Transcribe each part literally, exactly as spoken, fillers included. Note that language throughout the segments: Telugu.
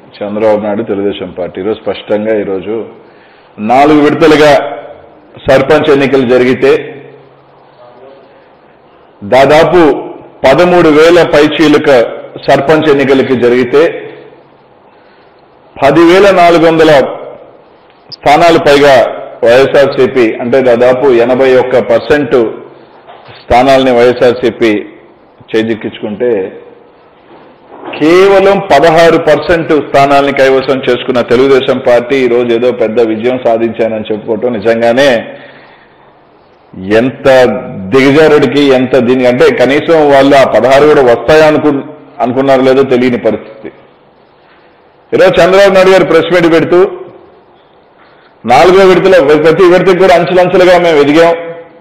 చంద్రబాబు నాయుడు తెలుగుదేశం పార్టీ ఈరోజు స్పష్టంగా ఈరోజు నాలుగు విడతలుగా సర్పంచ్ ఎన్నికలు జరిగితే దాదాపు పదమూడు వేల పైచీలుక సర్పంచ్ ఎన్నికలకి జరిగితే పదివేల నాలుగు వందల స్థానాలు పైగా వైఎస్ఆర్సీపీ అంటే దాదాపు ఎనభై ఒక్క పర్సెంట్ స్థానాలని వైఎస్ఆర్సీపీ చేజిక్కించుకుంటే కేవలం పదహారు పర్సెంట్ స్థానాలని కైవసం చేసుకున్న తెలుగుదేశం పార్టీ ఈరోజు ఏదో పెద్ద విజయం సాధించానని చెప్పుకోవటం నిజంగానే ఎంత దిగజారుడికి ఎంత దీనికి అంటే కనీసం వాళ్ళు ఆ పదహారు కూడా వస్తాయనుకు అనుకున్నారో లేదో తెలియని పరిస్థితి. ఈరోజు చంద్రబాబు నాయుడు గారు ప్రెస్ మీట్ పెడుతూ నాలుగో విడతలో ప్రతి విడతకు కూడా అంచెలంచెలుగా మేము ఎదిగాం,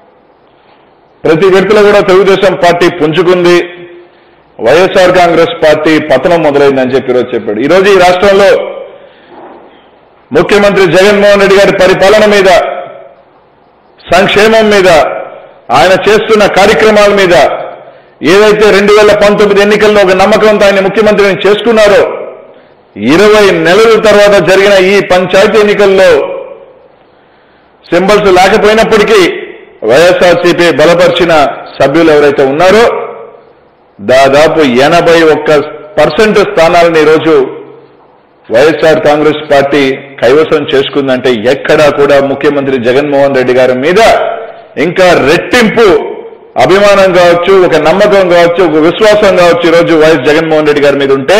ప్రతి విడతలో కూడా తెలుగుదేశం పార్టీ పుంజుకుంది, వైఎస్ఆర్ కాంగ్రెస్ పార్టీ పతనం మొదలైందని చెప్పి ఈరోజు చెప్పాడు. ఈరోజు ఈ రాష్ట్రంలో ముఖ్యమంత్రి జగన్మోహన్ రెడ్డి గారి పరిపాలన మీద, సంక్షేమం మీద, ఆయన చేస్తున్న కార్యక్రమాల మీద ఏదైతే రెండు వేల పంతొమ్మిది ఎన్నికల్లో ఒక నమ్మకంతో ఆయన ముఖ్యమంత్రిని చేసుకున్నారో ఇరవై నెలల తర్వాత జరిగిన ఈ పంచాయతీ ఎన్నికల్లో సింబల్స్ లేకపోయినప్పటికీ వైఎస్ఆర్సీపీ బలపరిచిన సభ్యులు ఎవరైతే ఉన్నారో దాదాపు ఎనభై ఒక్క పర్సెంట్ స్థానాలను ఈరోజు వైఎస్ఆర్ కాంగ్రెస్ పార్టీ కైవసం చేసుకుందంటే ఎక్కడా కూడా ముఖ్యమంత్రి జగన్మోహన్ రెడ్డి గారి మీద ఇంకా రెట్టింపు అభిమానం కావచ్చు, ఒక నమ్మకం కావచ్చు, ఒక విశ్వాసం కావచ్చు ఈరోజు వైఎస్ జగన్మోహన్ రెడ్డి గారి మీద ఉంటే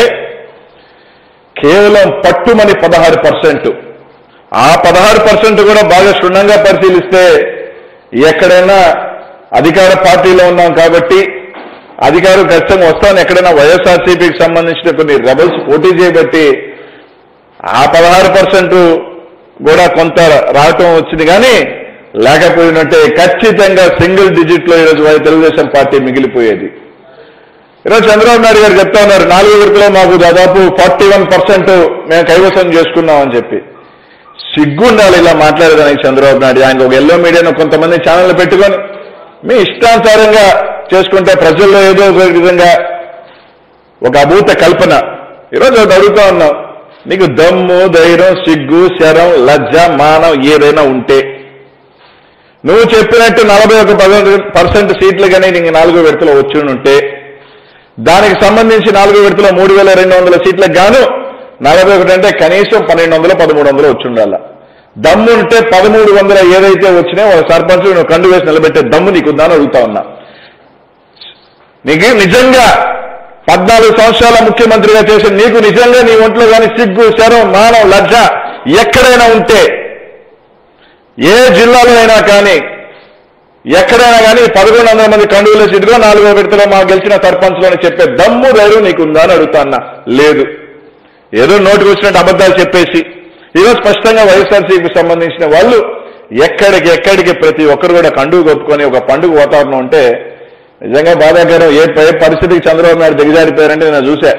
కేవలం పట్టుమని పదహారు పర్సెంట్ ఆ పదహారు పర్సెంట్ కూడా బాగా క్షుణ్ణంగా పరిశీలిస్తే ఎక్కడైనా అధికార పార్టీలో ఉన్నాం కాబట్టి అధికారం ఖచ్చితంగా వస్తాను, ఎక్కడైనా వైఎస్ఆర్సీపీకి సంబంధించిన కొన్ని రెబల్స్ పోటీ చేయబట్టి ఆ పదహారు పర్సెంట్ కూడా కొంత రావటం వచ్చింది, కానీ లేకపోయినట్టే ఖచ్చితంగా సింగిల్ డిజిట్ లో ఈరోజు తెలుగుదేశం పార్టీ మిగిలిపోయేది. ఈరోజు చంద్రబాబు నాయుడు గారు చెప్తా ఉన్నారు నాలుగు విడతలో మాకు దాదాపు ఫార్టీ వన్ పర్సెంట్ మేము కైవసం చేసుకున్నామని చెప్పి. సిగ్గుండాలి ఇలా మాట్లాడేదానికి చంద్రబాబు నాయుడు. ఆయన ఒక ఎల్లో మీడియాను కొంతమంది ఛానళ్లు పెట్టుకొని మీ ఇష్టానుసారంగా చేసుకుంటే ప్రజల్లో ఏదో ఒక విధంగా ఒక అభూత కల్పన. ఈరోజు ఒకటి అడుగుతా ఉన్నాం, నీకు దమ్ము, ధైర్యం, సిగ్గు, శరం, లజ్జ, మానం ఏదైనా ఉంటే నువ్వు చెప్పినట్టు నలభై ఒక పర్సెంట్ సీట్లు కానీ నీకు నాలుగో విడతలో వచ్చి ఉంటే దానికి సంబంధించి నాలుగో విడతలో మూడు వేల రెండు వందల సీట్లకు గాను నలభై ఒకటి అంటే కనీసం పన్నెండు వందలు పదమూడు వందలు వచ్చి ఉండాల. దమ్ము ఉంటే పదమూడు వందల ఏదైతే వచ్చినాయో వాళ్ళ సర్పంచ్ నువ్వు కండు వేసి నిలబెట్టే దమ్ము నీకుందని అడుగుతా ఉన్నా. నీకు నిజంగా పద్నాలుగు సంవత్సరాల ముఖ్యమంత్రిగా చేసిన నీకు నిజంగా నీ ఒంట్లో కానీ సిగ్గు, శరం, మానం, లజ్జ ఎక్కడైనా ఉంటే ఏ జిల్లాలో అయినా కానీ ఎక్కడైనా కానీ పదకొండు వందల మంది కండువుల సీటుగా నాలుగో విడతలో మా గెలిచిన సర్పంచ్లు అని చెప్పే దమ్ము ధైర్యం నీకుందా అని అడుగుతా అన్నా. లేదు, ఏదో నోటికి వచ్చినట్టు అబద్ధాలు చెప్పేసి ఈరోజు స్పష్టంగా వైఎస్ఆర్సీకి సంబంధించిన వాళ్ళు ఎక్కడికి ఎక్కడికి ప్రతి ఒక్కరు కూడా కండువు కొప్పుకొని ఒక పండుగ వాతావరణం ఉంటే నిజంగా బాధాకరం. ఏ పరిస్థితికి చంద్రబాబు నాయుడు దిగజారిపోయారంటే నేను చూశా.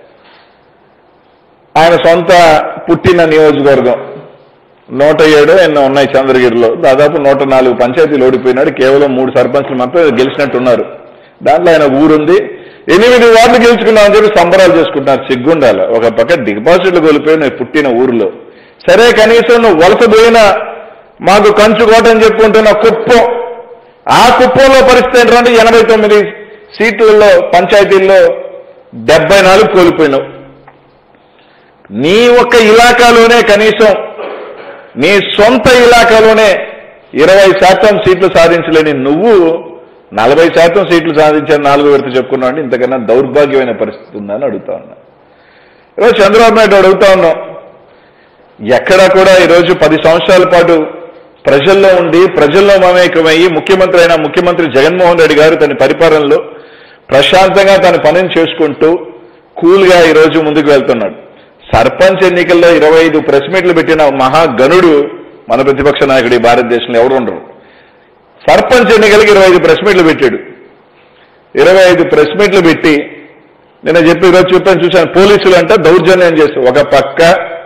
ఆయన సొంత పుట్టిన నియోజకవర్గం నూట ఏడు ఎన్నో ఉన్నాయి చంద్రగిరిలో, దాదాపు నూట నాలుగు పంచాయతీలు ఓడిపోయినాడు, కేవలం మూడు సర్పంచ్లు మాత్రం గెలిచినట్టున్నారు. దాంట్లో ఆయన ఊరుంది, ఎనిమిది వార్డులు గెలుచుకున్నామని చెప్పి సంబరాలు చేసుకుంటున్నారు. సిగ్గుండాల. ఒక పక్క డిపాజిట్లు కోల్పోయి నువ్వు పుట్టిన ఊరిలో సరే, కనీసం నువ్వు వలస పోయినా మాకు కంచుకోట అని చెప్పుకుంటున్న కుప్పం, ఆ కుప్పంలో పరిస్థితి ఏంటంటే ఎనభై తొమ్మిది సీట్లలో పంచాయతీల్లో డెబ్బై నాలుగు కోల్పోయినావు. నీ ఒక్క ఇలాకాలోనే కనీసం నీ సొంత ఇలాకాలోనే ఇరవై శాతం సీట్లు సాధించలేని నువ్వు నలభై శాతం సీట్లు సాధించారు నాలుగో విడత చెప్పుకున్నావు అంటే ఇంతకన్నా దౌర్భాగ్యమైన పరిస్థితి ఉందని అడుగుతా ఉన్నా. ఈరోజు చంద్రబాబు నాయుడు అడుగుతా ఉన్నాం, ఎక్కడా కూడా ఈరోజు పది సంవత్సరాల పాటు ప్రజల్లో ఉండి ప్రజల్లో మమేకమయ్యి ముఖ్యమంత్రి అయిన ముఖ్యమంత్రి జగన్మోహన్ రెడ్డి గారు తన పరిపాలనలో ప్రశాంతంగా తన పనిని చేసుకుంటూ కూల్గా ఈరోజు ముందుకు వెళ్తున్నాడు. సర్పంచ్ ఎన్నికల్లో ఇరవై ఐదు ప్రెస్ మీట్లు పెట్టిన మహాగణుడు మన ప్రతిపక్ష నాయకుడు ఈ భారతదేశంలో ఎవరు ఉండరు. సర్పంచ్ ఎన్నికలకి ఇరవై ఐదు ప్రెస్ మీట్లు పెట్టాడు. ఇరవై ఐదు ప్రెస్ మీట్లు పెట్టి నేను చెప్పి ఈరోజు చెప్పాను చూశాను, పోలీసులు అంటే దౌర్జన్యం చేస్తారు. ఒక పక్క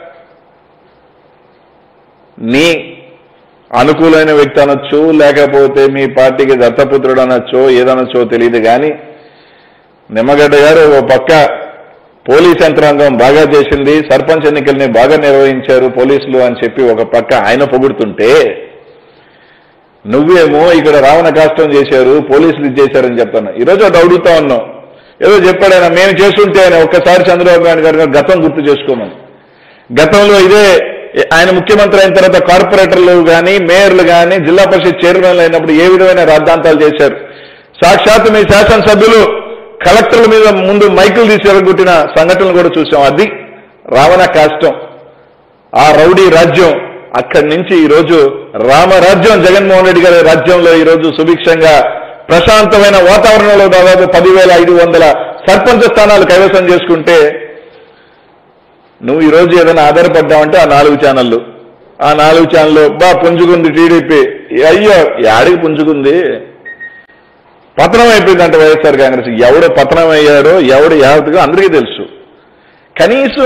నీ అనుకూలమైన వ్యక్తి అనొచ్చు, లేకపోతే మీ పార్టీకి దత్తపుత్రుడు అనొచ్చో ఏదనొచ్చో తెలియదు, కానీ నిమ్మగడ్డ గారు ఓ పక్క పోలీస్ యంత్రాంగం బాగా చేసింది, సర్పంచ్ ఎన్నికల్ని బాగా నిర్వహించారు పోలీసులు అని చెప్పి ఒక పక్క ఆయన పొగుడుతుంటే, నువ్వేమో ఇక్కడ రావణ కాష్టం చేశారు, పోలీసులు ఇది చేశారని చెప్తాను. ఈరోజు అది అడుగుతా ఉన్నాం. ఏదో చెప్పాడు ఆయన, మేము చేస్తుంటే ఆయన ఒక్కసారి చంద్రబాబు నాయుడు గారు గతం గుర్తు చేసుకోమని. గతంలో ఇదే ఆయన ముఖ్యమంత్రి అయిన తర్వాత కార్పొరేటర్లు కానీ, మేయర్లు కానీ, జిల్లా పరిషత్ చైర్మన్లు అయినప్పుడు ఏ విధమైన రాద్ధాంతాలు చేశారు. సాక్షాత్తు మీ శాసనసభ్యులు కలెక్టర్ల మీద ముందు మైకులు తీసేరగొట్టిన సంఘటనలు కూడా చూసాం. అది రావణ కాష్టం, ఆ రౌడీ రాజ్యం. అక్కడి నుంచి ఈరోజు రామరాజ్యం, జగన్మోహన్ రెడ్డి గారి రాజ్యంలో ఈరోజు సుభిక్షంగా ప్రశాంతమైన వాతావరణంలో దాదాపు పదివేల ఐదు వందల సర్పంచ్ స్థానాలు కైవసం చేసుకుంటే, నువ్వు ఈరోజు ఏదైనా ఆధారపడ్డావంటే ఆ నాలుగు ఛానళ్ళు, ఆ నాలుగు ఛానళ్ళు బా పుంజుకుంది టీడీపీ. అయ్యో యాడికి పుంజుకుంది? పతనం అయిపోయిందంటే వైఎస్ఆర్ కాంగ్రెస్. ఎవడు పతనం అయ్యాడో, ఎవడు యావత్గా అందరికీ తెలుసు. కనీసం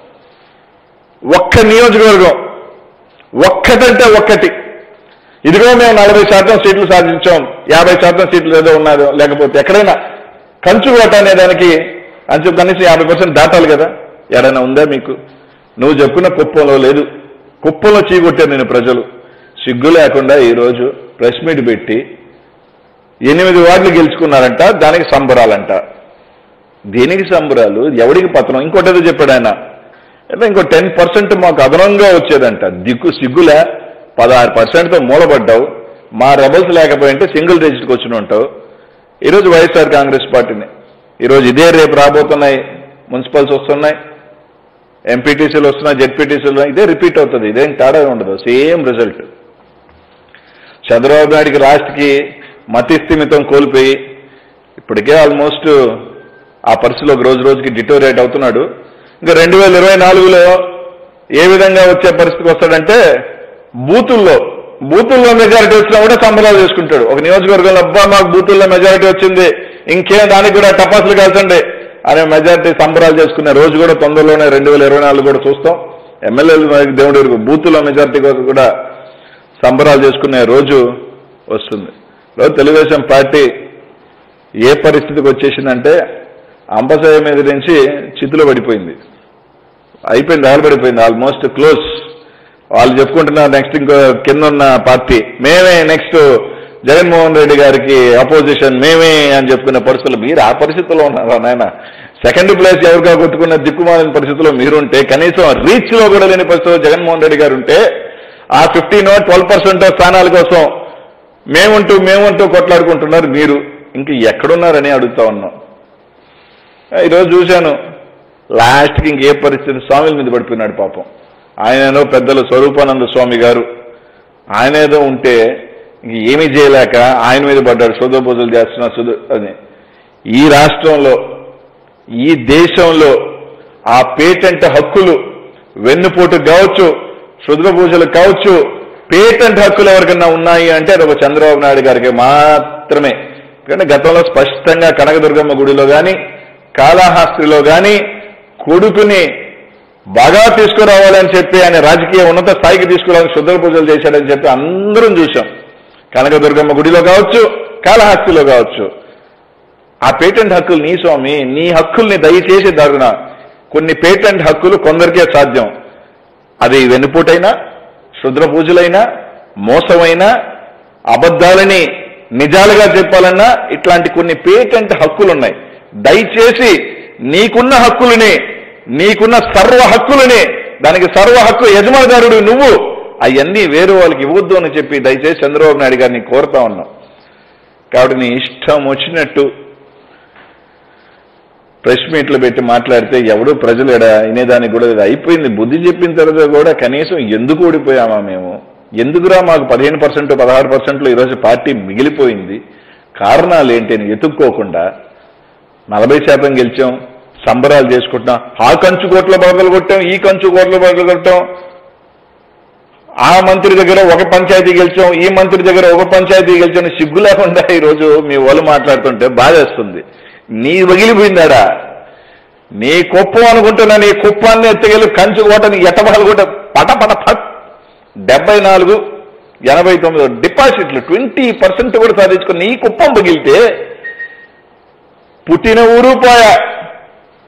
ఒక్క నియోజకవర్గం ఒక్కటంటే ఒక్కటి, ఇదిగో మేము నలభై శాతం సీట్లు సాధించాం, యాభై శాతం సీట్లు ఏదో ఉన్నదో, లేకపోతే ఎక్కడైనా కంచుకోట అనేదానికి అంచు కనీసం యాభై పర్సెంట్ దాటాలి కదా, ఎడైనా ఉందా మీకు? నువ్వు చెప్పుకున్న కుప్పంలో లేదు. కుప్పంలో చీకొట్టారు నేను ప్రజలు. సిగ్గు లేకుండా ఈరోజు ప్రెస్ మీట్ పెట్టి ఎనిమిది వార్డులు గెలుచుకున్నారంట, దానికి సంబరాలంట. దేనికి సంబరాలు? ఎవడికి పతనం? ఇంకోటి ఏదో చెప్పాడు ఆయన, అంటే ఇంకో టెన్ పర్సెంట్ మాకు అదనంగా వచ్చేదంట. దిక్కు సిగ్గులే, పదహారు పర్సెంట్తో మూలపడ్డావు. మా రెబల్స్ లేకపోయింటే సింగిల్ డిజిట్కి వచ్చిన ఉంటావు. ఈరోజు వైఎస్ఆర్ కాంగ్రెస్ పార్టీని ఈరోజు ఇదే రేపు రాబోతున్నాయి, మున్సిపల్స్ వస్తున్నాయి, ఎంపీటీసీలు వస్తున్నాయి, జెడ్పీటీసీలు, ఇదే రిపీట్ అవుతుంది. ఇదేం తేడా ఉండదు, సేమ్ రిజల్ట్. చంద్రబాబు నాయుడికి లాస్ట్కి మతిస్థిమితం కోల్పోయి ఇప్పటికే ఆల్మోస్ట్ ఆ పరిస్థితిలోకి రోజు రోజుకి డిటోరేట్ అవుతున్నాడు. ఇంకా రెండు వేల ఇరవై నాలుగులో ఏ విధంగా వచ్చే పరిస్థితికి వస్తాడంటే, బూతుల్లో బూతుల్లో మెజారిటీ వచ్చినా కూడా సంబరాలు చేసుకుంటాడు. ఒక నియోజకవర్గంలో అబ్బా మాకు బూతుల్లో మెజారిటీ వచ్చింది, ఇంకేం దానికి కూడా టపాసులు కాల్చండి అనే మెజారిటీ సంబరాలు చేసుకునే రోజు కూడా తొందరలోనే రెండు వేల ఇరవై నాలుగు కూడా చూస్తాం. ఎమ్మెల్యేలు దేవుడి వరకు బూతుల్లో మెజారిటీ కూడా సంబరాలు చేసుకునే రోజు వస్తుంది. రోజు తెలుగుదేశం పార్టీ ఏ పరిస్థితికి వచ్చేసిందంటే, అంబసాయ మీద నుంచి చిత్తులో పడిపోయింది, అయిపోయింది, ఆగబడిపోయింది, ఆల్మోస్ట్ క్లోజ్. వాళ్ళు చెప్పుకుంటున్నారు నెక్స్ట్ ఇంకో కింద ఉన్న పార్టీ మేమే నెక్స్ట్ జగన్మోహన్ రెడ్డి గారికి అపోజిషన్ మేమే అని చెప్పుకునే పరిస్థితులు. మీరు ఆ పరిస్థితుల్లో ఉన్నారా నాయన? సెకండ్ ప్లేస్ ఎవరిగా కొట్టుకున్న దిక్కుమాలిన పరిస్థితుల్లో మీరుంటే, కనీసం రీచ్ లో కూడా లేని పరిస్థితుల్లో జగన్మోహన్ రెడ్డి గారు ఉంటే, ఆ ఫిఫ్టీన్ ట్వెల్వ్ పర్సెంట్ స్థానాల కోసం మేముంటూ మేముంటూ కొట్లాడుకుంటున్నారు. మీరు ఇంక ఎక్కడున్నారని అడుగుతా ఉన్నాం. ఈరోజు చూశాను లాస్ట్కి ఇంకే పరిస్థితి, స్వామిల మీద పడిపోయినాడు పాపం. ఆయనేదో పెద్దలు స్వరూపానంద స్వామి గారు, ఆయన ఏదో ఉంటే ఇంక ఏమీ చేయలేక ఆయన మీద పడ్డాడు, శుద్ధ పూజలు చేస్తున్నా శుద్ధ అని. ఈ రాష్ట్రంలో, ఈ దేశంలో ఆ పేటెంట్ హక్కులు వెన్నుపోటు కావచ్చు, శుద్ధ పూజలు కావచ్చు, పేటెంట్ హక్కులు ఎవరికన్నా ఉన్నాయి అంటే అది ఒక చంద్రబాబు నాయుడు గారికి మాత్రమే. ఎందుకంటే గతంలో స్పష్టంగా కనకదుర్గమ్మ గుడిలో కానీ, కాళహస్తిలో కానీ కొడుకుని బాగా తీసుకురావాలని చెప్పి ఆయన రాజకీయ ఉన్నత స్థాయికి తీసుకురావాలని శుద్ధ పూజలు చేశాడని చెప్పి అందరం చూశాం. కనకదుర్గమ్మ గుడిలో కావచ్చు, కాళహస్తిలో కావచ్చు. ఆ పేటెంట్ హక్కులు నీ స్వామి, నీ హక్కుల్ని దయచేసి దారుణ. కొన్ని పేటెంట్ హక్కులు కొందరికే సాధ్యం. అది వెన్నుపోటైనా, శుద్ర పూజలైనా, మోసమైనా, అబద్ధాలని నిజాలుగా చెప్పాలన్నా ఇట్లాంటి కొన్ని పేటెంట్ హక్కులు ఉన్నాయి. దయచేసి నీకున్న హక్కులని, నీకున్న సర్వ హక్కులని, దానికి సర్వ హక్కు యజమానిదారుడు నువ్వు, అవన్నీ వేరే వాళ్ళకి ఇవ్వద్దు అని చెప్పి దయచేసి చంద్రబాబు నాయుడు గారిని కోరుతా ఉన్నాం. కాబట్టి నీ ఇష్టం వచ్చినట్టు ప్రెస్ మీట్లు పెట్టి మాట్లాడితే ఎవడు ప్రజలు ఎడ వినేదానికి కూడా అయిపోయింది. బుద్ధి చెప్పిన తర్వాత కూడా కనీసం ఎందుకు ఓడిపోయామా మేము, ఎందుకురా మాకు పదిహేను పర్సెంట్ పదహారు పర్సెంట్లో ఈరోజు పార్టీ మిగిలిపోయింది, కారణాలు ఏంటి అని ఎత్తుక్కోకుండా నలభై శాతం గెలిచాం, సంబరాలు చేసుకుంటున్నాం. ఆ కంచు కోట్ల బదులు కొట్టాం, ఈ కంచు కోట్ల బదులు కొట్టాం, ఆ మంత్రి దగ్గర ఒక పంచాయతీ గెలిచాం, ఈ మంత్రి దగ్గర ఒక పంచాయతీ గెలిచాం. సిగ్గు లేకుండా ఈరోజు మీ వాళ్ళు మాట్లాడుతుంటే బాధేస్తుంది. నీ వగిలిపోయిందాడా? నీ కుప్పం అనుకుంటున్నా, నీ కుప్పాన్ని ఎత్తగలి కంచు కోటని ఎట్టబాలు కూడా పట పట పట్ డెబ్బై నాలుగు ఎనభై తొమ్మిది డిపాజిట్లు ట్వంటీ పర్సెంట్ కూడా సాధించుకుని నీ కుప్పం పగిలితే పుట్టిన ఊరు పోయా,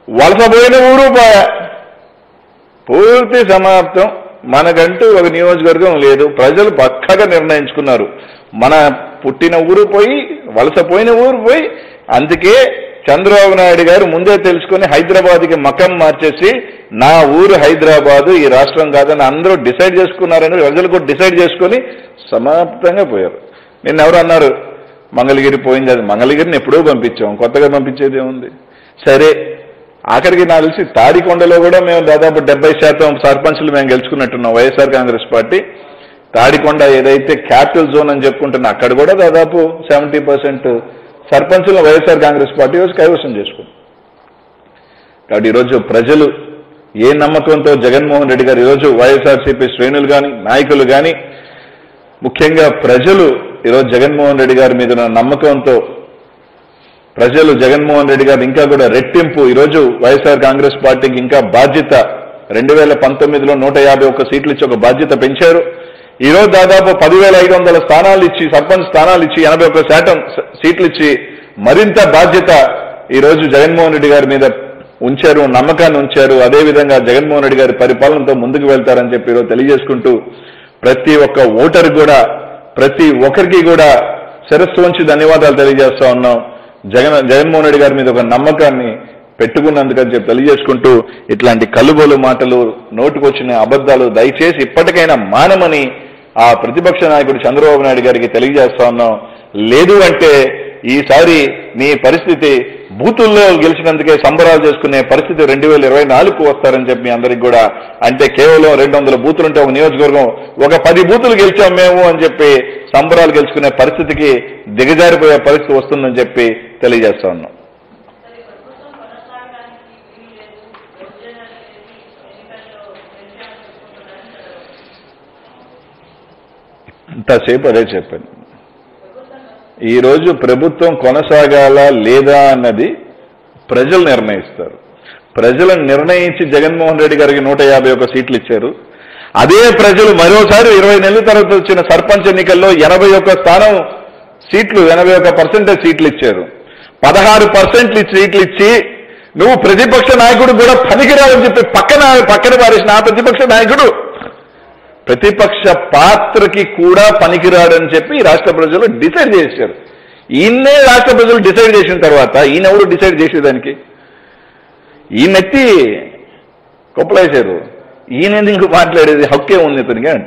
వలసపోయిన ఊరు పోయా, పూర్తి సమాప్తం. మనకంటూ ఒక నియోజకవర్గం లేదు. ప్రజలు పక్కగా నిర్ణయించుకున్నారు. మన పుట్టిన ఊరు పోయి, వలసపోయిన ఊరు పోయి. అందుకే చంద్రబాబు నాయుడు గారు ముందే తెలుసుకుని హైదరాబాద్కి మకం మార్చేసి నా ఊరు హైదరాబాదు, ఈ రాష్ట్రం కాదని అందరూ డిసైడ్ చేసుకున్నారని ప్రజలు కూడా డిసైడ్ చేసుకొని సమాప్తంగా పోయారు. నిన్న ఎవరు అన్నారు మంగళగిరి పోయింది, అది మంగళగిరిని ఎప్పుడో పంపించాం, కొత్తగా పంపించేది ఏముంది? సరే, ఆఖరికి నాకు తెలిసి తాడికొండలో కూడా మేము దాదాపు డెబ్బై శాతం సర్పంచ్లు మేము గెలుచుకున్నట్టున్నాం వైఎస్ఆర్ కాంగ్రెస్ పార్టీ. తాడికొండ ఏదైతే క్యాపిటల్ జోన్ అని చెప్పుకుంటున్నా అక్కడ కూడా దాదాపు సెవెంటీ పర్సెంట్ సర్పంచులను వైఎస్ఆర్ కాంగ్రెస్ పార్టీ రోజు కైవసం చేసుకుంది. కాబట్టి ఈరోజు ప్రజలు ఏ నమ్మకంతో జగన్మోహన్ రెడ్డి గారు ఈరోజు వైఎస్ఆర్సీపీ శ్రేణులు కానీ నాయకులు కానీ ముఖ్యంగా ప్రజలు ఈరోజు జగన్మోహన్ రెడ్డి గారి మీద నమ్మకంతో ప్రజలు జగన్మోహన్ రెడ్డి గారు ఇంకా కూడా రెట్టింపు ఈరోజు వైఎస్ఆర్ కాంగ్రెస్ పార్టీకి ఇంకా బాధ్యత రెండు వేల పంతొమ్మిదిలో నూట యాభై ఒక్క సీట్లు ఇచ్చి ఒక బాధ్యత పెంచారు. ఈరోజు దాదాపు పదివేల ఐదు వందల స్థానాలు ఇచ్చి సర్పంచ్ స్థానాలు ఇచ్చి ఎనభై ఒక్క శాతం సీట్లు ఇచ్చి మరింత బాధ్యత ఈరోజు జగన్మోహన్ రెడ్డి గారి మీద ఉంచారు, నమ్మకాన్ని ఉంచారు. అదేవిధంగా జగన్మోహన్ రెడ్డి గారి పరిపాలనతో ముందుకు వెళ్తారని చెప్పి ఈరోజు తెలియజేసుకుంటూ ప్రతి ఒక్క ఓటర్ కూడా ప్రతి ఒక్కరికి కూడా శిరస్సు వంచి ధన్యవాదాలు తెలియజేస్తా ఉన్నాం. జగన్ జగన్మోహన్ రెడ్డి గారి మీద ఒక నమ్మకాన్ని పెట్టుకున్నందుకని చెప్పి తెలియజేసుకుంటూ ఇట్లాంటి కలుబోలు మాటలు నోటుకొచ్చిన అబద్ధాలు దయచేసి ఇప్పటికైనా మానమని ఆ ప్రతిపక్ష నాయకుడు చంద్రబాబు నాయుడు గారికి తెలియజేస్తా ఉన్నాం. లేదు అంటే ఈసారి మీ పరిస్థితి బూతుల్లో గెలిచినందుకే సంబరాలు చేసుకునే పరిస్థితి రెండు వేల ఇరవై నాలుగుకు వస్తారని చెప్పి మీ అందరికి కూడా, అంటే కేవలం రెండు వందల బూతులుంటే ఒక నియోజకవర్గం ఒక పది బూతులు గెలిచాం మేము అని చెప్పి సంబరాలు గెలుచుకునే పరిస్థితికి దిగజారిపోయే పరిస్థితి వస్తుందని చెప్పి తెలియజేస్తా ఉన్నాం. ఇంతసేపు అదే చెప్పాను. ఈరోజు ప్రభుత్వం కొనసాగాల లేదా అన్నది ప్రజలు నిర్ణయిస్తారు. ప్రజలను నిర్ణయించి జగన్మోహన్ రెడ్డి గారికి నూట యాభై ఒక్క సీట్లు ఇచ్చారు. అదే ప్రజలు మరోసారి ఇరవై నెలల తర్వాత వచ్చిన సర్పంచ్ ఎన్నికల్లో ఎనభై ఒక్క స్థానం సీట్లు ఎనభై ఒక్క పర్సెంటేజ్ సీట్లు ఇచ్చారు. పదహారు పర్సెంట్లు సీట్లు ఇచ్చి నువ్వు ప్రతిపక్ష నాయకుడు కూడా పనికిరావని చెప్పి పక్కన పక్కన పారేసిన ఆ ప్రతిపక్ష నాయకుడు ప్రతిపక్ష పాత్రకి కూడా పనికిరాడని చెప్పి రాష్ట్ర ప్రజలు డిసైడ్ చేశారు. ఈయన్నే రాష్ట్ర ప్రజలు డిసైడ్ చేసిన తర్వాత ఈయనెవరు డిసైడ్ చేసేదానికి? ఈయనెత్తి కొప్పలేశారు. ఈయన ఎందుకు మాట్లాడేది? హక్కే ఉంది ఇతనికి అంట.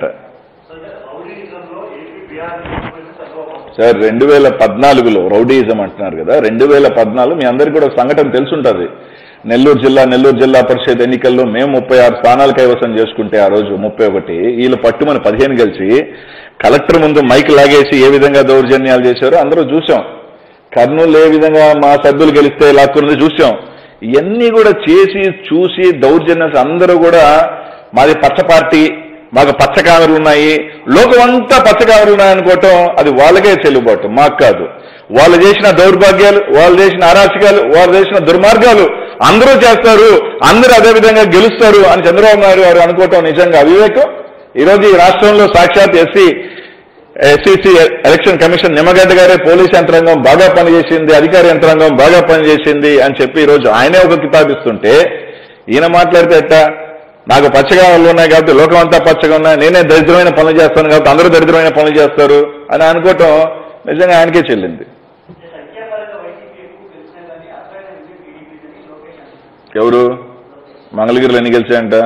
సార్ రెండు వేల పద్నాలుగులో రౌడీయిజం అంటున్నారు కదా, రెండు వేల పద్నాలుగు మీ అందరికీ కూడా సంఘటన తెలుసుంటుంది. నెల్లూరు జిల్లా నెల్లూరు జిల్లా పరిషత్ ఎన్నికల్లో మేము ముప్పై ఆరు స్థానాలు కైవసం చేసుకుంటే ఆ రోజు ముప్పై ఒకటి వీళ్ళు పట్టుమని పదిహేను కలిసి కలెక్టర్ ముందు మైక్ లాగేసి ఏ విధంగా దౌర్జన్యాలు చేశారో అందరూ చూసాం. కర్నూలు ఏ విధంగా మా సభ్యులు గెలిస్తే లాక్కున్నది చూసాం. ఇవన్నీ కూడా చేసి చూసి దౌర్జన్యాలు అందరూ కూడా మాది పచ్చ పార్టీ, మాకు పచ్చ కామెరలు ఉన్నాయి, లోకం అంతా పచ్చ కామెరలు ఉన్నాయనుకోవటం అది వాళ్ళకే చెల్లుబాటు, మాకు కాదు. వాళ్ళు చేసిన దౌర్భాగ్యాలు, వాళ్ళు చేసిన అరాచకాలు, వాళ్ళు చేసిన దుర్మార్గాలు అందరూ చేస్తారు, అందరూ అదే విధంగా గెలుస్తారు అని చంద్రబాబు నాయుడు గారు అనుకోవటం నిజంగా అవివేకం. ఈరోజు ఈ రాష్ట్రంలో సాక్షాత్ SC SCC election commission Nimmagadda గారే పోలీస్ యంత్రాంగం బాగా పనిచేసింది, అధికార యంత్రాంగం బాగా పనిచేసింది అని చెప్పి ఈరోజు ఆయనే ఒక కితాబిస్తుంటే ఈయన మాట్లాడితే ఎట్టా? నాకు పచ్చగా ఉన్నాయి కాబట్టి లోకం అంతా పచ్చగా ఉన్నాయి, నేనే దరిద్రమైన పనులు చేస్తాను కాబట్టి అందరూ దరిద్రమైన పనులు చేస్తారు అని అనుకోవటం నిజంగా ఆయనకే చెల్లింది. ఎవరు మంగళగిరిలో ఎన్ని గెలిచాయంట?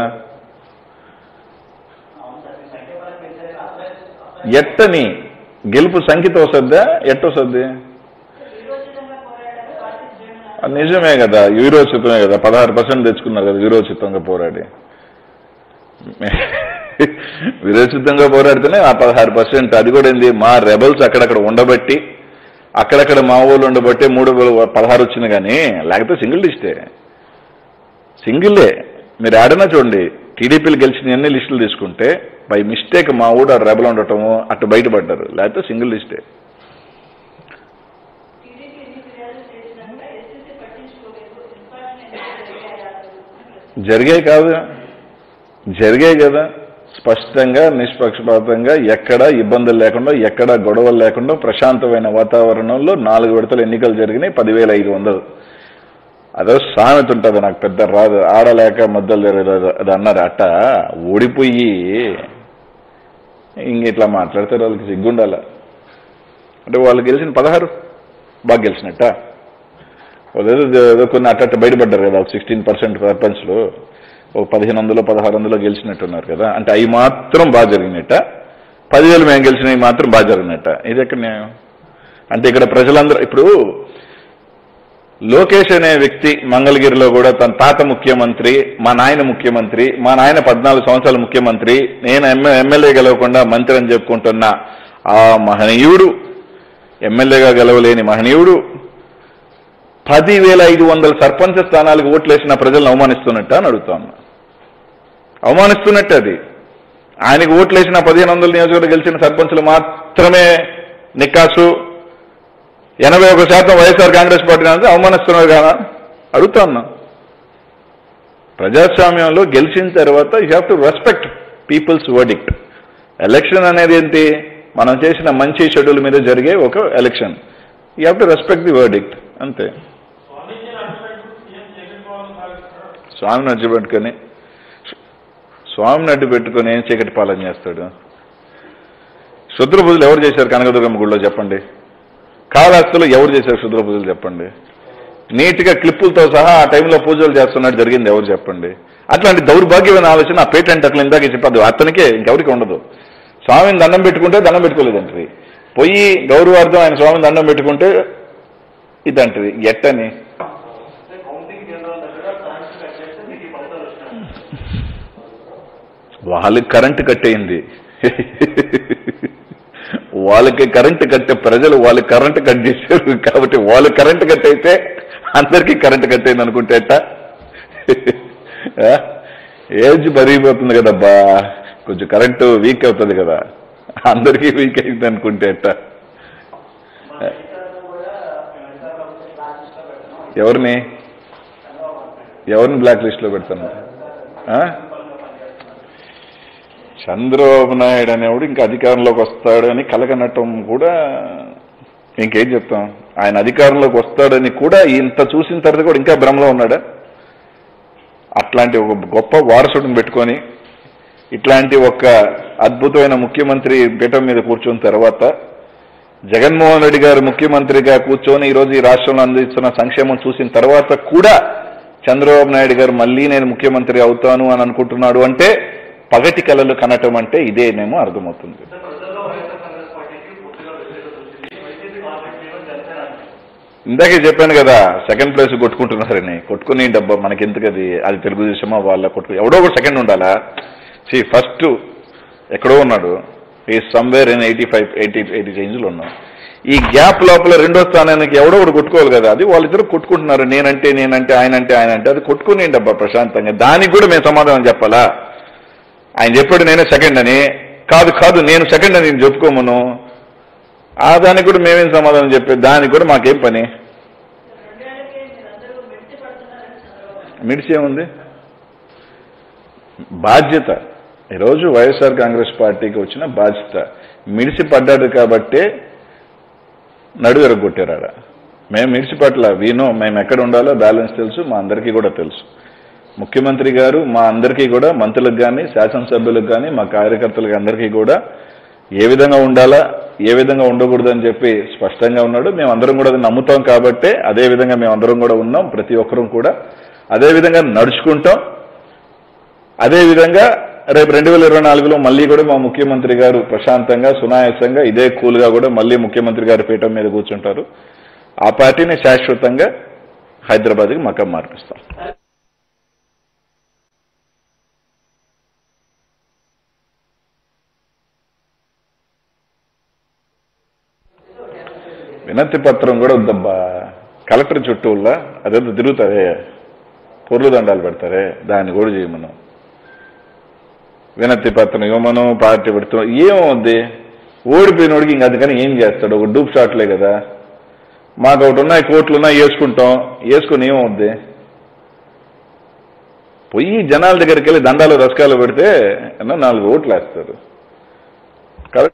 ఎట్టని గెలుపు సంఖ్యతో వస్తుందా ఎట్టొస్తుంది? నిజమే కదా, వీరోచితమే కదా, పదహారు పర్సెంట్ తెచ్చుకున్నారు కదా వీరోచితంగా పోరాడి. విరోచితంగా పోరాడితేనే ఆ పదహారు పర్సెంట్ అది కూడా ఏంది మా రెబల్స్ అక్కడక్కడ ఉండబట్టి అక్కడక్కడ మా ఊళ్ళు ఉండబట్టి మూడు పదహారు వచ్చింది. కానీ లేకపోతే సింగిల్ లిస్టే, సింగిల్లే. మీరు ఆడనా చూడండి, టీడీపీలు గెలిచిన ఎన్ని లిస్టులు తీసుకుంటే బై మిస్టేక్ మా ఊడ రెబల్ ఉండటము అటు బయటపడ్డారు, లేకపోతే సింగిల్ లిస్టే. జరిగాయి కాదు, జరిగాయి కదా, స్పష్టంగా నిష్పక్షపాతంగా ఎక్కడా ఇబ్బందులు లేకుండా ఎక్కడా గొడవలు లేకుండా ప్రశాంతమైన వాతావరణంలో నాలుగు విడతల ఎన్నికలు జరిగినాయి. పదివేల ఐదు వందలు అదో సామెత ఉంటుంది, నాకు పెద్ద రాదు, ఆడలేక మద్దలు అది అన్నారు. అట్ట ఓడిపోయి ఇంక ఇట్లా మాట్లాడతారు, వాళ్ళకి సిగ్గుండాల. అంటే వాళ్ళు గెలిచిన పదహారు బాగా గెలిచినట్ట, వాళ్ళు ఏదో కొన్ని అట్ట బయటపడ్డారు కదా, ఒక సిక్స్టీన్ పర్సెంట్ సర్పంచ్లు ఒక పదిహేను వందలు పదహారు వందలు గెలిచినట్టున్నారు కదా, అంటే అవి మాత్రం బాగా జరిగినట్ట, పదివేలు మేము గెలిచినవి మాత్రం బాగా జరిగినట్ట. ఇది ఎక్కడ న్యాయం? అంటే ఇక్కడ ప్రజలందరూ, ఇప్పుడు లోకేష్ అనే వ్యక్తి మంగళగిరిలో కూడా తన తాత ముఖ్యమంత్రి, మా నాయన ముఖ్యమంత్రి, మా నాయన పద్నాలుగు సంవత్సరాల ముఖ్యమంత్రి, నేను ఎమ్మె ఎమ్మెల్యే గెలవకుండా మంత్రి అని చెప్పుకుంటున్న ఆ మహనీయుడు, ఎమ్మెల్యేగా గెలవలేని మహనీయుడు పదివేల ఐదు వందల సర్పంచ్ స్థానాలకు ఓట్లేసిన ప్రజలను అవమానిస్తున్నట్ట అని అడుగుతాను. అవమానిస్తున్నట్టు అది. ఆయనకు ఓట్లేసిన పదిహేను వందల నియోజకవర్గం గెలిచిన సర్పంచులు మాత్రమే నిక్కాసు, ఎనభై ఒక శాతం వైఎస్ఆర్ కాంగ్రెస్ పార్టీ అవమానిస్తున్నారు కదా అడుగుతా ఉన్నా. ప్రజాస్వామ్యంలో గెలిచిన తర్వాత you have to respect people's verdict. Election అనేది ఏంటి? మనం చేసిన మంచి షెడ్యూల్ మీద జరిగే ఒక election. You have to respect the verdict, అంతే. స్వామిని అడ్డు పెట్టుకొని స్వామిని అడ్డు పెట్టుకొని ఏం చీకటి పాలన చేస్తాడు? శుద్ర పూజలు ఎవరు చేశారు కనకదుర్గమ్మ గుడిలో చెప్పండి? కాళహస్తిలో ఎవరు చేశారు శుద్ర పూజలు చెప్పండి? నీట్గా క్లిప్పులతో సహా ఆ టైంలో పూజలు చేస్తున్నట్టు జరిగింది ఎవరు చెప్పండి? అట్లాంటి దౌర్భాగ్యమైన ఆలోచన ఆ పేటెంట్ అట్లా ఇందాక చెప్పదు, అతనికే ఇంకెవరికి ఉండదు. స్వామిని దండం పెట్టుకుంటే దండం పెట్టుకోలేదంటది, పోయి గౌరవార్థం ఆయన స్వామిని దండం పెట్టుకుంటే ఇదంటది. ఎట్టని? వాళ్ళకి కరెంటు కట్టేయింది, వాళ్ళకి కరెంటు కట్టే ప్రజలు వాళ్ళకి కరెంటు కట్ చేశారు కాబట్టి వాళ్ళు కరెంటు కట్ అయితే అందరికీ కరెంటు కట్టేయింది అనుకుంటే ఎట్ట? ఏజ్ పెరిగిపోతుంది కదబ్బా, కొంచెం కరెంటు వీక్ అవుతుంది కదా, అందరికీ వీక్ అయింది అనుకుంటే ఎట్ట? ఎవరిని ఎవరిని బ్లాక్ లిస్ట్ లో పెడతాను? చంద్రబాబు నాయుడు అనేవాడు ఇంకా అధికారంలోకి వస్తాడని కలగనటం కూడా ఇంకేం చెప్తాం. ఆయన అధికారంలోకి వస్తాడని కూడా ఇంత చూసిన తర్వాత కూడా ఇంకా భ్రమలో ఉన్నాడా? అట్లాంటి ఒక గొప్ప వారసుడిని పెట్టుకొని ఇట్లాంటి ఒక అద్భుతమైన ముఖ్యమంత్రి పీఠం మీద కూర్చున్న తర్వాత జగన్మోహన్ రెడ్డి గారు ముఖ్యమంత్రిగా కూర్చొని ఈరోజు ఈ రాష్ట్రంలో అందిస్తున్న సంక్షేమం చూసిన తర్వాత కూడా చంద్రబాబు నాయుడు గారు మళ్ళీ నేను ముఖ్యమంత్రి అవుతాను అని అనుకుంటున్నాడు అంటే పగటి కళలు కనటం అంటే ఇదేనేమో అర్థమవుతుంది. ఇందాకే చెప్పాను కదా సెకండ్ ప్లేస్ కొట్టుకుంటున్నారని. కొట్టుకుని డబ్బా మనకెందుకు, అది అది తెలుగుదేశమా వాళ్ళ కొట్టుకు ఎవడో ఒకటి సెకండ్ ఉండాలా? సి ఫస్ట్ ఎక్కడో ఉన్నాడు, ఈ somewhere in eighty five eighty eighty రేంజ్లో ఉన్నాం. ఈ గ్యాప్ లోపల రెండో స్థానానికి ఎవడో ఒకటి కొట్టుకోవాలి కదా, అది వాళ్ళిద్దరు కొట్టుకుంటున్నారు. నేనంటే నేనంటే ఆయన అంటే ఆయన అంటే అది కొట్టుకుని డబ్బా ప్రశాంతంగా. దానికి కూడా మేము సమాధానం చెప్పాలా? ఆయన చెప్పాడు నేనే సెకండ్ అని, కాదు కాదు నేను సెకండ్ అని నేను చెప్పుకోమను, ఆ దానికి కూడా మేమేం సమాధానం చెప్పేది? దానికి కూడా మాకేం పని? మిడిసేముంది? బాధ్యత ఈరోజు వైఎస్ఆర్ కాంగ్రెస్ పార్టీకి వచ్చిన బాధ్యత. మిడిసి పడ్డాడు కాబట్టే నడు ఎరగొట్టారాడ. మేము మిడిసి పట్ల వీనో మేము ఎక్కడ ఉండాలో బ్యాలెన్స్ తెలుసు, మా అందరికీ కూడా తెలుసు. ముఖ్యమంత్రి గారు మా అందరికీ కూడా, మంత్రులకు కానీ శాసనసభ్యులకు కానీ మా కార్యకర్తలకు అందరికీ కూడా ఏ విధంగా ఉండాలా ఏ విధంగా ఉండకూడదని చెప్పి స్పష్టంగా ఉన్నాడు. మేమందరం కూడా అది నమ్ముతాం కాబట్టే అదే విధంగా మేమందరం కూడా ఉన్నాం. ప్రతి ఒక్కరూ కూడా అదే విధంగా నడుచుకుంటాం. అదేవిధంగా రేపు రెండు వేల ఇరవై నాలుగులో మళ్ళీ కూడా మా ముఖ్యమంత్రి గారు ప్రశాంతంగా సునాయాసంగా ఇదే కూల్గా కూడా మళ్ళీ ముఖ్యమంత్రి గారి పీఠం మీద కూర్చుంటారు. ఆ పార్టీని శాశ్వతంగా హైదరాబాద్కి మకం మార్పిస్తాం. వినతి పత్రం కూడా వద్దబ్బా, కలెక్టర్ చుట్టూలా అదేదో తిరుగుతారే, పొర్లు దండాలు పెడతారే, దాన్ని కూడా చేయమను. వినతి పత్రం ఇవ్వమను, పార్టీ పెడుతున్నాం, ఏమవుద్ది? ఓడిపోయినోడికి ఇంక అందుకని ఏం చేస్తాడు? ఒక డూప్ షాట్లే కదా. మాకు ఒకటి ఉన్నాయి, కోట్లు ఉన్నాయి, వేసుకుంటాం, వేసుకుని ఏమవుద్ది? పోయి జనాల దగ్గరికి వెళ్ళి దండాలు రసకాలు పెడితే ఎన్నో నాలుగు ఓట్లు వేస్తారు. కరెక్ట్.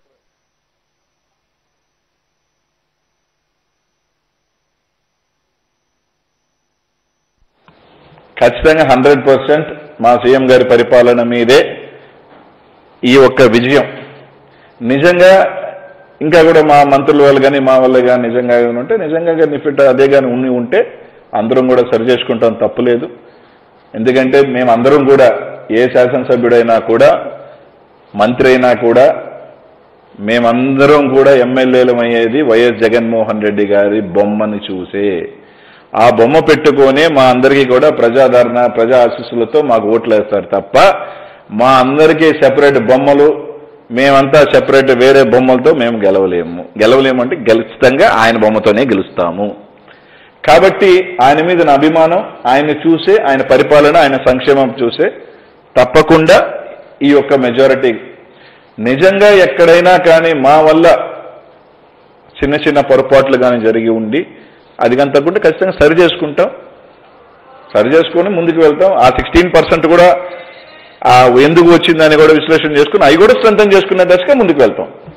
ఖచ్చితంగా హండ్రెడ్ పర్సెంట్ మా సీఎం గారి పరిపాలన మీదే ఈ ఒక్క విజయం. నిజంగా ఇంకా కూడా మా మంత్రుల వాళ్ళు కానీ మా వల్ల కానీ నిజంగా ఉంటే నిజంగా కానీ ఫిట్ అదే కానీ ఉండి ఉంటే అందరం కూడా సరి చేసుకుంటాం, తప్పులేదు. ఎందుకంటే మేము అందరం కూడా ఏ శాసనసభ్యుడైనా కూడా మంత్రి అయినా కూడా మేమందరం కూడా ఎమ్మెల్యేలం అయ్యేది వైఎస్ జగన్మోహన్ రెడ్డి గారి బొమ్మని చూసే. ఆ బొమ్మ పెట్టుకొనే మా అందరికీ కూడా ప్రజాదరణ ప్రజా ఆశీస్సులతో మాకు ఓట్లు వేస్తారు తప్ప మా అందరికీ సెపరేట్ బొమ్మలు మేమంతా సెపరేట్ వేరే బొమ్మలతో మేము గెలవలేము. గెలవలేమంటే ఖచ్చితంగా ఆయన బొమ్మతోనే గెలుస్తాము. కాబట్టి ఆయన మీద నా అభిమానం, ఆయన్ని చూసే, ఆయన పరిపాలన, ఆయన సంక్షేమం చూసే తప్పకుండా ఈ యొక్క మెజారిటీ. నిజంగా ఎక్కడైనా కానీ మా వల్ల చిన్న చిన్న పొరపాట్లు కానీ జరిగి ఉండి అది కానీ తగ్గుంటే ఖచ్చితంగా సరి చేసుకుంటాం, సరి చేసుకొని ముందుకు వెళ్తాం. ఆ సిక్స్టీన్ పర్సెంట్ కూడా ఎందుకు వచ్చిందని కూడా విశ్లేషణ చేసుకుని అవి కూడా స్ట్రెంథన్ చేసుకునే దశగా ముందుకు వెళ్తాం.